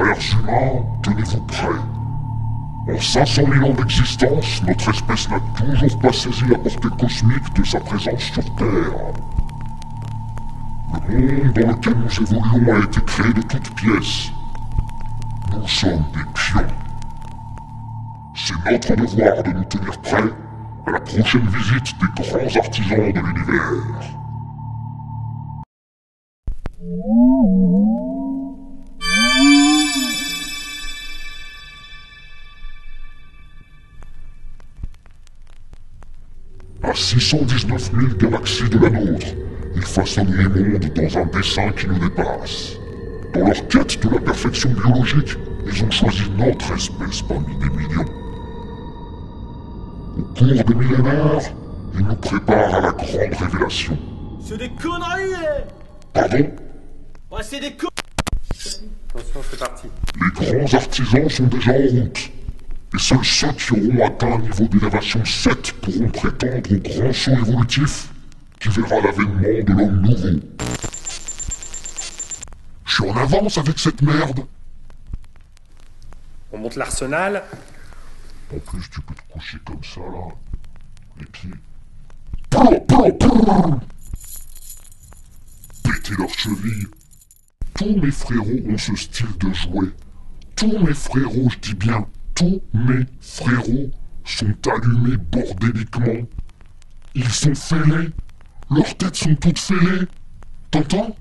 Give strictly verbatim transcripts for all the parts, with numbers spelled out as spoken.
Frères humains, tenez-vous prêts. En cinq cent mille ans d'existence, notre espèce n'a toujours pas saisi la portée cosmique de sa présence sur Terre. Le monde dans lequel nous évoluons a été créé de toutes pièces. Nous sommes des pions. C'est notre devoir de nous tenir prêts à la prochaine visite des grands artisans de l'univers. À six cent dix-neuf mille galaxies de la nôtre, ils façonnent les mondes dans un dessin qui nous dépasse. Dans leur quête de la perfection biologique, ils ont choisi notre espèce parmi des millions. Au cours des millénaires, ils nous préparent à la grande révélation. C'est des conneries, eh. Pardon? Ouais, c'est des con... Attention, c'est parti. Les grands artisans sont déjà en route. Et seuls ceux qui auront atteint un niveau d'élévation sept pourront prétendre au grand saut évolutif qui verra l'avènement de l'homme nouveau. Je suis en avance avec cette merde. On monte l'arsenal. En plus, tu peux te coucher comme ça, là. Les pieds. Prou, prou, prou. Péter leurs chevilles. Tous mes frérots ont ce style de jouet. Tous mes frérots, je dis bien, tous mes frérots sont allumés bordéliquement. Ils sont fêlés. Leurs têtes sont toutes fêlées. T'entends?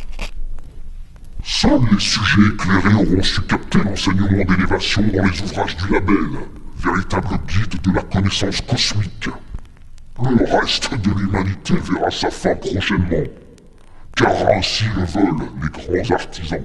Seuls les sujets éclairés auront su capter l'enseignement d'élévation dans les ouvrages du label, véritable guide de la connaissance cosmique. Le reste de l'humanité verra sa fin prochainement, car ainsi le veulent les grands artisans.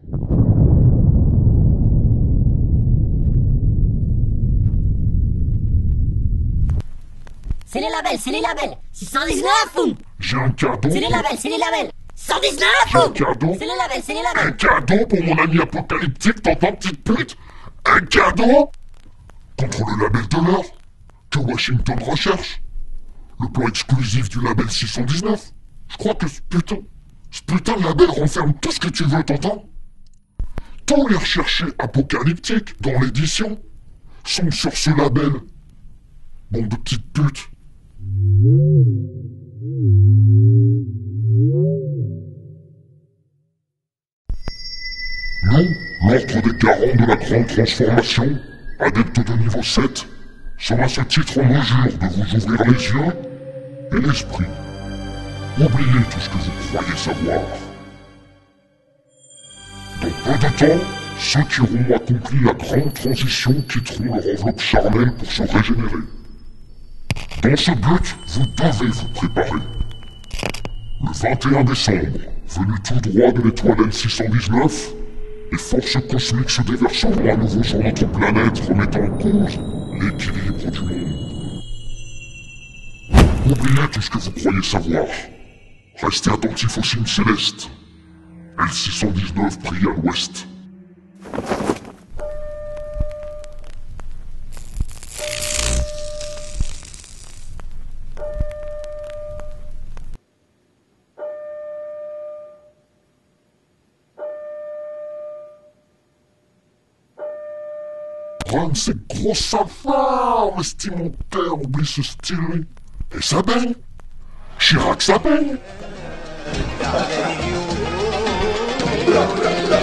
C'est les labels, c'est les labels. six cent dix-neuf ou? J'ai un cadeau. C'est les labels, c'est les labels. cent dix-neuf J'ai un ou? cadeau. C'est les labels, c'est les Un labels. cadeau pour mon ami apocalyptique, t'entends, petite pute? Un cadeau contre le label de l'heure que Washington recherche. Le plan exclusif du label six cent dix-neuf. Je crois que ce putain, ce putain de label renferme tout ce que tu veux, t'entends? Tous les recherchés apocalyptiques dans l'édition sont sur ce label. Bande de petites putes. Nous, l'ordre des garants de la grande transformation, adeptes de niveau sept, sommes à ce titre en mesure de vous ouvrir les yeux et l'esprit. Oubliez tout ce que vous croyez savoir. Dans peu de temps, ceux qui auront accompli la grande transition quitteront leur enveloppe charnelle pour se régénérer. Dans ce but, vous devez vous préparer. Le vingt et un décembre, venu tout droit de l'étoile L six cent dix-neuf, les forces cosmiques se déverseront à nouveau sur notre planète, remettant en cause l'équilibre du monde. Oubliez tout ce que vous croyez savoir. Restez attentifs aux signes célestes. L six cent dix-neuf brille à l'ouest. Run, c'est gros safard, estime mon père, oublie ce style. Et ça baigne. Chirac, ça baigne.